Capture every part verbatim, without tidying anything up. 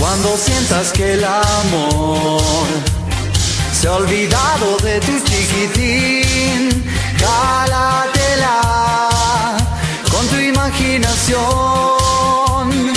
Cuando sientas que el amor se ha olvidado de tu chiquitín, cálatela con tu imaginación.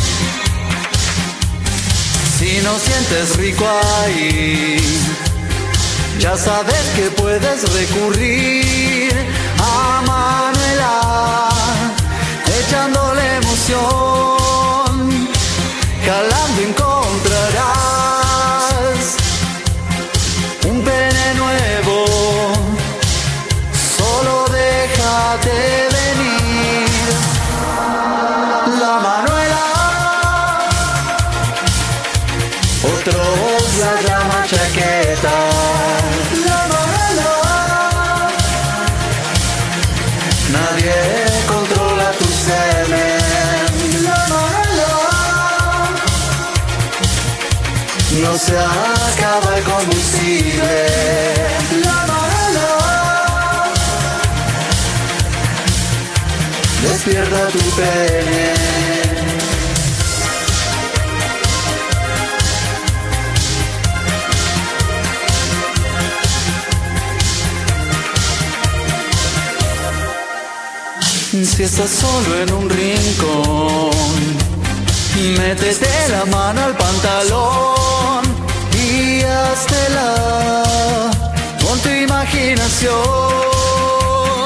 Si no sientes rico ahí, ya sabes que puedes recurrir a Manuela, echándole emoción, calando encontrarás un pene nuevo. Solo déjate venir. La Manuela, otros la llama chaqueta. La Manuela, nadie controla tu semen. La Manuela, no se acaba el combustible. La Manuela, despierta tu pene. Si estás solo en un rincón, métete la mano al pantalón y háztela con tu imaginación.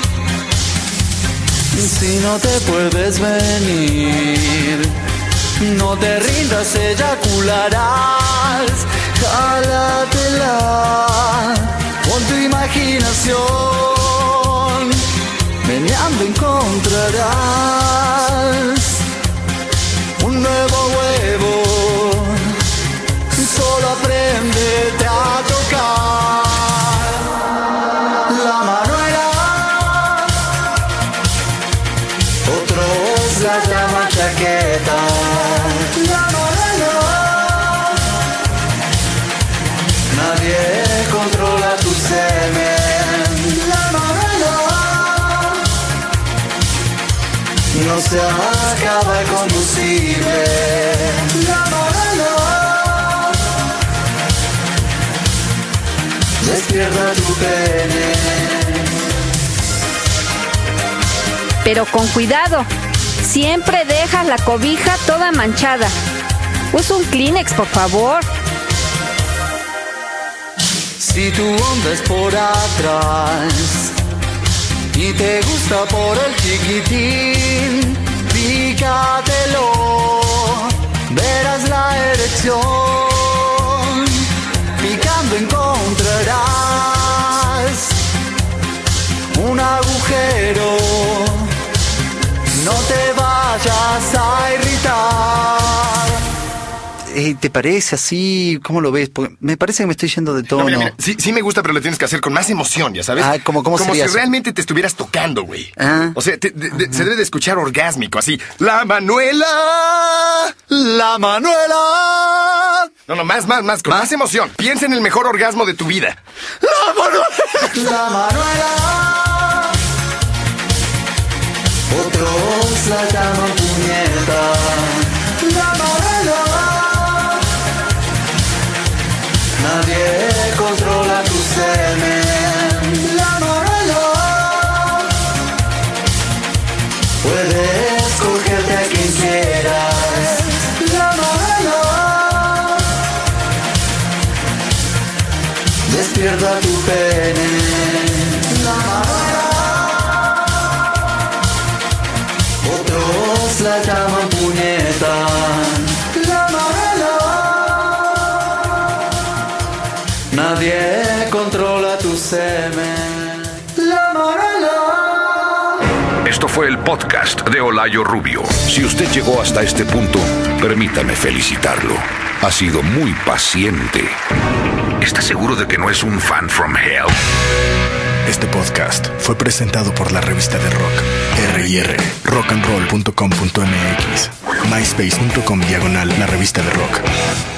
Si no te puedes venir, no te rindas, eyacularás. Jálatela con tu imaginación. Meneando encontrarás un nuevo huevo. Solo apréndete a tocar. La Manuela, otros la llaman chaqueta. La Manuela, nadie controla tu semen. La Manuela, no se acaba el combustible. La Manuela, despierta tu pene. Pero con cuidado, siempre dejas la cobija toda manchada. Usa un Kleenex, por favor. Si tu onda es por atrás y te gusta por el chiquitín, pícatelo, verás la erección. Picando encontrarás un agujero. No te vayas a irritar. Eh, ¿Te parece así? ¿Cómo lo ves? Porque me parece que me estoy yendo de tono. No, mira, mira. Sí, sí me gusta, pero lo tienes que hacer con más emoción, ¿ya sabes? Ah, ¿cómo, cómo Como sería si eso? realmente te estuvieras tocando, güey. Ah. O sea, te, de, de, se debe de escuchar orgásmico, así. ¡La Manuela! ¡La Manuela! No, no, más, más, más, con más, más emoción. Piensa en el mejor orgasmo de tu vida. ¡La Manuela! ¡La Manuela! Otros la llaman puñeta. ¡La Manuela! Nadie controla tu semen. La Manuela, puedes cogerte a quien quieras. La Manuela, despierta tu pene. La Manuela, otros la llaman puñeta. La Manuela, nadie controla tu semen. La Manuela. Esto fue el podcast de Olayo Rubio. Si usted llegó hasta este punto, permítame felicitarlo. Ha sido muy paciente. ¿Está seguro de que no es un fan from hell? Este podcast fue presentado por la revista de rock R y R, rock and roll punto com punto m x, myspace punto com diagonal la revista de rock.